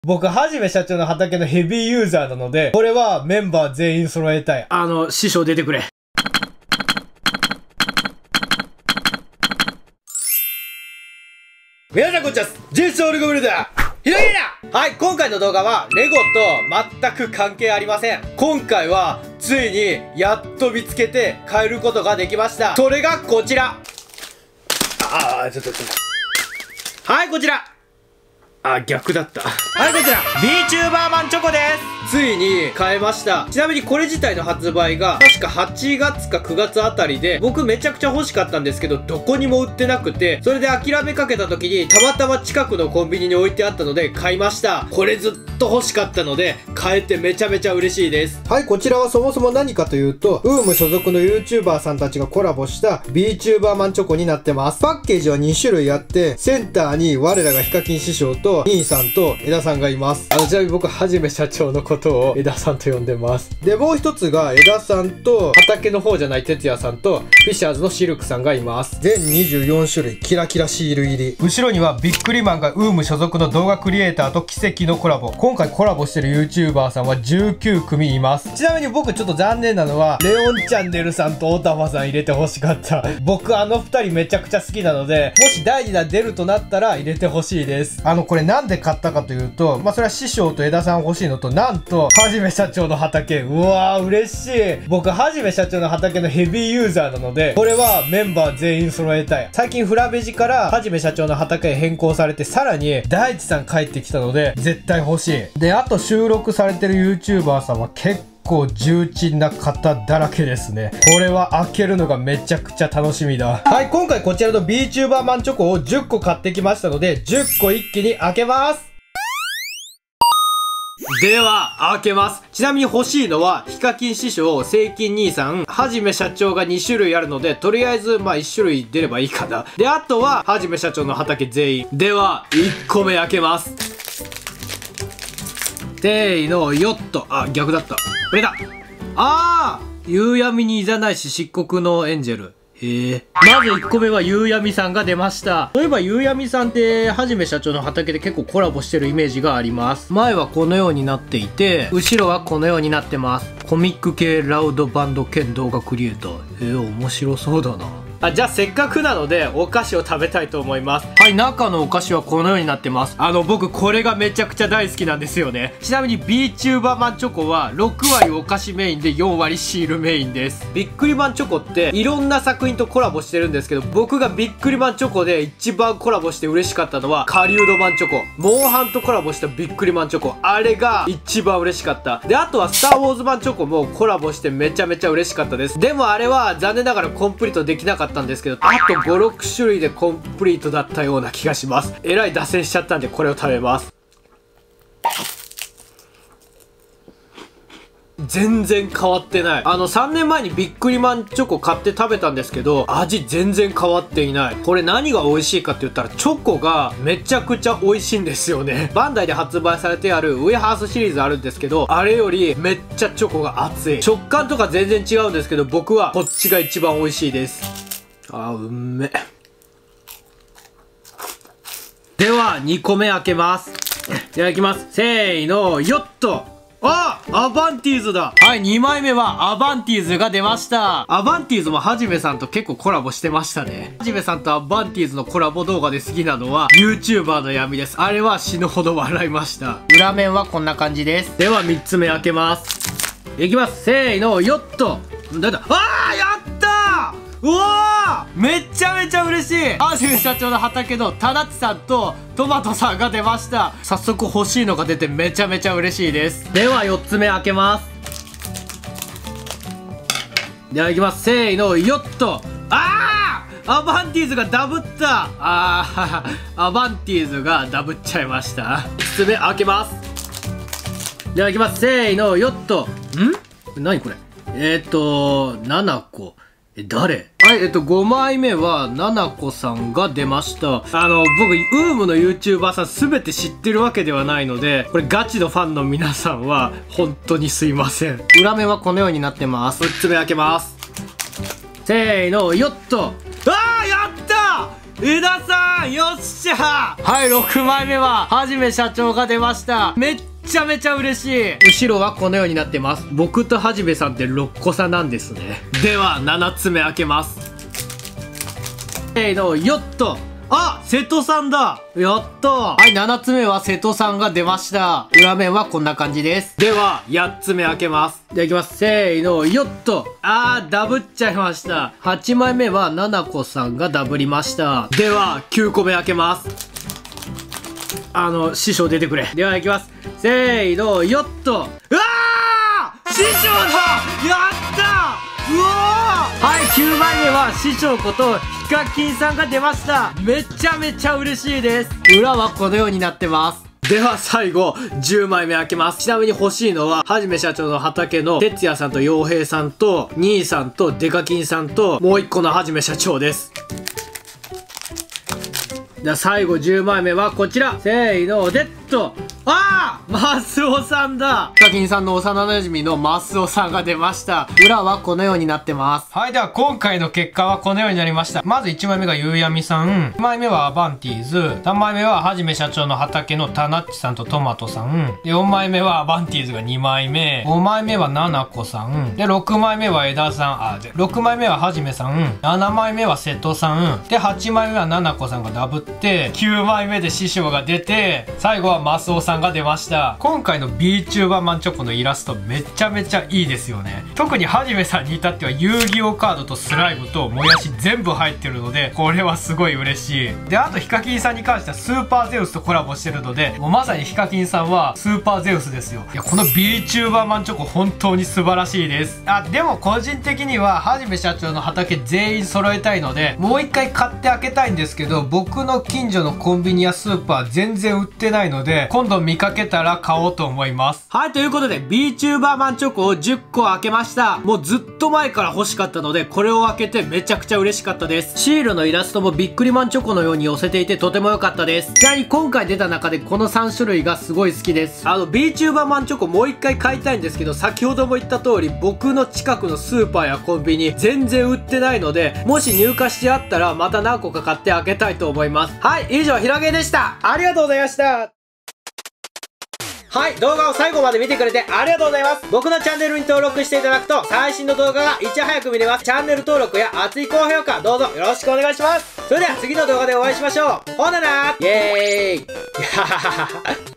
僕、はじめ社長の畑のヘビーユーザーなので、これはメンバー全員揃えたい。 師匠出てくれ。 皆さんこんにちは。ジェイソールゴブルだ。ひろゆきだ。はい、今回の動画は、レゴと全く関係ありません。今回は、ついに、やっと見つけて、買えることができました。それがこちら。ちょっと。はい、こちら。逆だった。はい、こちら VTuber マンチョコです。ついに買えました。ちなみにこれ自体の発売が確か8月か9月あたりで、僕めちゃくちゃ欲しかったんですけど、どこにも売ってなくて、それで諦めかけた時にたまたま近くのコンビニに置いてあったので買いました。これずっと欲しかったので、買えてめちゃめちゃ嬉しいです。はい、こちらはそもそも何かというと、UM 所属の YouTuber さんたちがコラボした VTuber マンチョコになってます。パッケージは2種類あって、センターに我らがヒカキン師匠と兄さんと枝さんがいます。ちなみに僕はじめ社長のことを枝さんと呼んでます。で、もう一つが枝さんと畑の方じゃない哲也さんとフィッシャーズのシルクさんがいます。全24種類キラキラシール入り。後ろにはビックリマンが UM 所属の動画クリエイターと奇跡のコラボ。今回コラボしてる YouTuber さんは19組います。ちなみに僕ちょっと残念なのは、レオンチャンネルさんとオタファさん入れて欲しかった。僕二人めちゃくちゃ好きなので、もし第2弾出るとなったら入れてほしいです。これなんで買ったかというと、それは師匠と枝さん欲しいのと、なんと、はじめ社長の畑。うわー、嬉しい。僕、はじめ社長の畑のヘビーユーザーなので、これはメンバー全員揃えたい。最近フラベジからはじめ社長の畑へ変更されて、さらに大地さん帰ってきたので、絶対欲しい。で、あと収録されてる YouTuber さんは結構重鎮な方だらけですね。これは開けるのがめちゃくちゃ楽しみだ。はい、今回こちらの VTuber マンチョコを10個買ってきましたので、10個一気に開けます。では、開けます。ちなみに欲しいのは、ヒカキン師匠、セイキン兄さん、はじめ社長が2種類あるので、とりあえず、1種類出ればいいかな。で、あとは、はじめ社長の畑全員。では、1個目開けます。せーの、よっと。逆だった。これだ。夕闇にいざないし漆黒のエンジェル。まず1個目は夕闇さんが出ました。そういえば夕闇さんってはじめ社長の畑で結構コラボしてるイメージがあります。前はこのようになっていて、後ろはこのようになってます。コミック系ラウドバンド兼動画クリエイター。面白そうだな。じゃあせっかくなのでお菓子を食べたいと思います。はい、中のお菓子はこのようになってます。僕これがめちゃくちゃ大好きなんですよね。ちなみに VTuber マンチョコは6割お菓子メインで4割シールメインです。ビックリマンチョコっていろんな作品とコラボしてるんですけど、僕がビックリマンチョコで一番コラボして嬉しかったのは狩人マンチョコ。モンハンとコラボしたビックリマンチョコ。あれが一番嬉しかった。で、あとはスターウォーズマンチョコもコラボしてめちゃめちゃ嬉しかったです。でもあれは残念ながらコンプリートできなかったんですけど、あと5、6種類でコンプリートだったような気がします。えらい脱線しちゃったんでこれを食べます。全然変わってない。3年前にビックリマンチョコ買って食べたんですけど、味全然変わっていない。これ何が美味しいかって言ったら、チョコがめちゃくちゃ美味しいんですよね。バンダイで発売されてあるウェハースシリーズあるんですけど、あれよりめっちゃチョコが熱い。食感とか全然違うんですけど、僕はこっちが一番美味しいです。うんめ。では、2個目開けます。いただきます。せーの、よっと。アバンティーズだ。はい、2枚目はアバンティーズが出ました。アバンティーズもはじめさんと結構コラボしてましたね。はじめさんとアバンティーズのコラボ動画で好きなのは YouTuber の闇です。あれは死ぬほど笑いました。裏面はこんな感じです。では3つ目開けます。いきます。せーの、よっと。なんだ。やったー。うわー、めちゃめちゃ嬉しい。はじめ社長の畑のタナッチさんとトマトさんが出ました。早速欲しいのが出てめちゃめちゃ嬉しいです。では4つ目開けます。ではいきます。せーの、よっと。アバンティーズがダブった。アバンティーズがダブっちゃいました。5つ目開けます。ではいきます。せーの、よっと。何これ。7個。誰？はい、5枚目は、ななこさんが出ました。僕、UM の YouTuber さんすべて知ってるわけではないので、これガチのファンの皆さんは、本当にすいません。裏面はこのようになってます。6つ目開けます。せーの、よっと。やったー。 枝さん、よっしゃ。はい、6枚目ははじめ社長が出ました。めっちゃめちゃ嬉しい。後ろはこのようになってます。僕とはじめさんって6個差なんですね。では7つ目開けます。よっと。あ、瀬戸さんだ。やった。はい、7つ目は瀬戸さんが出ました。裏面はこんな感じです。では、8つ目開けます。では、いきます。せーの、よっと。ダブっちゃいました。8枚目は、ななこさんがダブりました。では、9個目開けます。師匠出てくれ。では、いきます。せーの、よっと。うわー！師匠だ！やったー！うわー！はい、9枚目は師匠ことヒカキンさんが出ました。めちゃめちゃ嬉しいです。裏はこのようになってます。では最後、10枚目開けます。ちなみに欲しいのは、はじめ社長の畑の哲也さんと洋平さんと、兄さんとデカキンさんと、もう1個のはじめ社長です。じゃあ最後10枚目はこちら。せーの、でっと。マスオさんだ。ヒカキンさんの幼馴染のマスオさんが出ました。裏はこのようになってます。はい、では今回の結果はこのようになりました。まず1枚目がゆうやみさん。2枚目はアバンティーズ。3枚目ははじめ社長の畑のタナッチさんとトマトさん。で、4枚目はアバンティーズが2枚目。5枚目はナナコさん。で、6枚目は枝さん。6枚目ははじめさん。7枚目は瀬戸さん。で、8枚目はナナコさんがダブって、9枚目で師匠が出て、最後はマスオさんが出ました。今回の VTuber マンチョコのイラストめちゃめちゃいいですよね。特にはじめさんに至っては遊戯王カードとスライムともやし全部入ってるので、これはすごい嬉しい。で、あとヒカキンさんに関してはスーパーゼウスとコラボしてるので、もうまさにヒカキンさんはスーパーゼウスですよ。いや、この VTuber マンチョコ本当に素晴らしいです。でも個人的にははじめ社長の畑全員揃えたいので、もう一回買って開けたいんですけど、僕の近所のコンビニやスーパー全然売ってないので、今度見かけたら買おうと思います。はい、ということで VTuber マンチョコを10個開けました。もうずっと前から欲しかったので、これを開けてめちゃくちゃ嬉しかったです。シールのイラストもびっくりマンチョコのように寄せていてとても良かったです。ちなみに今回出た中でこの3種類がすごい好きです。VTuber マンチョコもう一回買いたいんですけど、先ほども言った通り僕の近くのスーパーやコンビニ全然売ってないので、もし入荷してあったらまた何個か買って開けたいと思います。はい、以上ひろげでした。ありがとうございました。はい、動画を最後まで見てくれてありがとうございます。僕のチャンネルに登録していただくと最新の動画がいち早く見れます。チャンネル登録や熱い高評価どうぞよろしくお願いします。それでは次の動画でお会いしましょう。ほななー。イエーイ。